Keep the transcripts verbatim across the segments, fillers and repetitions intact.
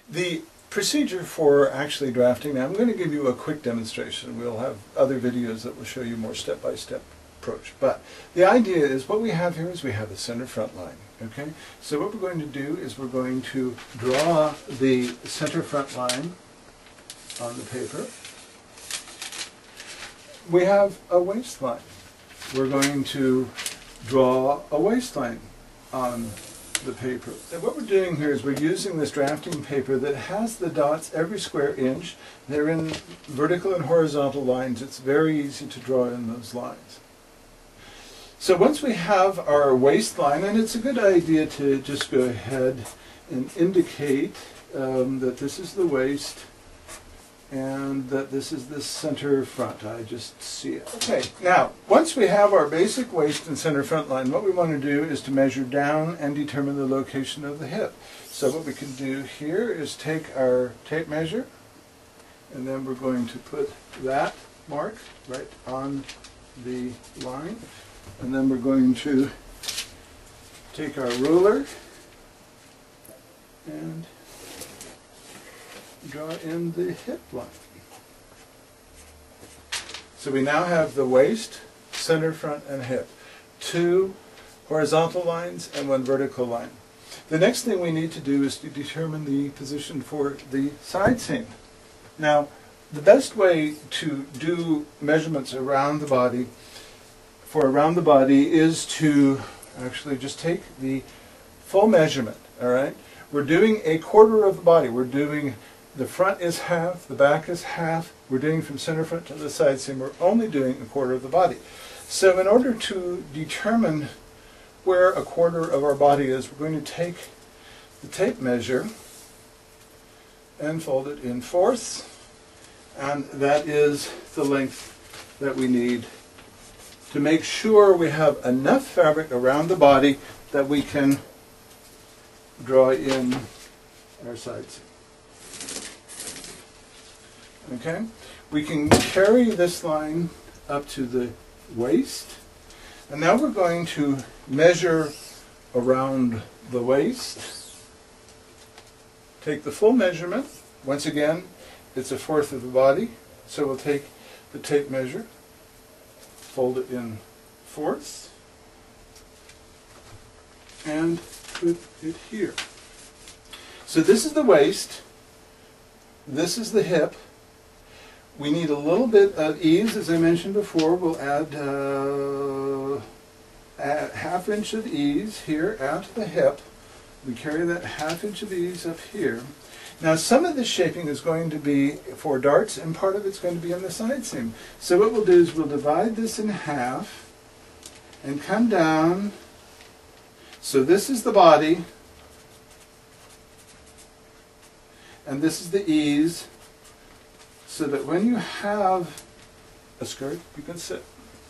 The procedure for actually drafting, now I'm going to give you a quick demonstration. We'll have other videos that will show you more step-by-step approach. But the idea is what we have here is we have a center front line. Okay? So what we're going to do is we're going to draw the center front line on the paper. We have a waistline. We're going to draw a waistline on the paper. And what we're doing here is we're using this drafting paper that has the dots every square inch. They're in vertical and horizontal lines. It's very easy to draw in those lines. So once we have our waistline, and it's a good idea to just go ahead and indicate um, that this is the waist and that this is the center front. I just see it. Okay, now once we have our basic waist and center front line, what we want to do is to measure down and determine the location of the hip. So what we can do here is take our tape measure, and then we're going to put that mark right on the line, and then we're going to take our ruler and draw in the hip line. So we now have the waist, center, front, and hip. Two horizontal lines and one vertical line. The next thing we need to do is to determine the position for the side seam. Now, the best way to do measurements around the body, for around the body, is to actually just take the full measurement, all right? We're doing a quarter of the body. We're doing the front is half, the back is half. We're doing from center front to the side seam. We're only doing a quarter of the body. So in order to determine where a quarter of our body is, we're going to take the tape measure and fold it in fourths, and that is the length that we need to make sure we have enough fabric around the body that we can draw in our side seam. Okay, we can carry this line up to the waist, and now we're going to measure around the waist. Take the full measurement. Once again, it's a fourth of the body, so we'll take the tape measure, fold it in fourths, and put it here. So this is the waist, this is the hip. We need a little bit of ease, as I mentioned before. We'll add uh, a half inch of ease here at the hip. We carry that half inch of ease up here. Now some of this shaping is going to be for darts, and part of it's going to be on the side seam. So what we'll do is we'll divide this in half and come down. So this is the body, and this is the ease, so that when you have a skirt, you can sit.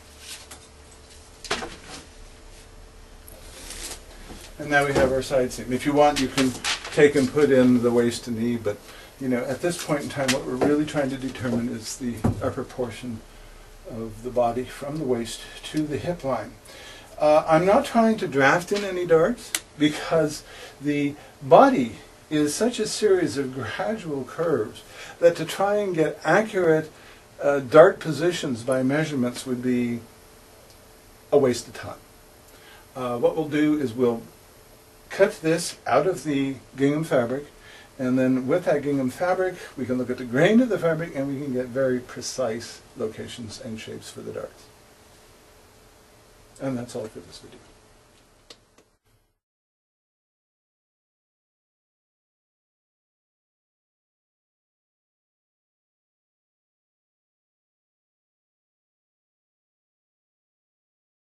And now we have our side seam. If you want, you can take and put in the waist and knee, but you know, at this point in time, what we're really trying to determine is the upper portion of the body from the waist to the hip line. Uh, I'm not trying to draft in any darts because the body is such a series of gradual curves that to try and get accurate uh, dart positions by measurements would be a waste of time. Uh, what we'll do is we'll cut this out of the gingham fabric, and then with that gingham fabric we can look at the grain of the fabric and we can get very precise locations and shapes for the darts. And that's all for this video.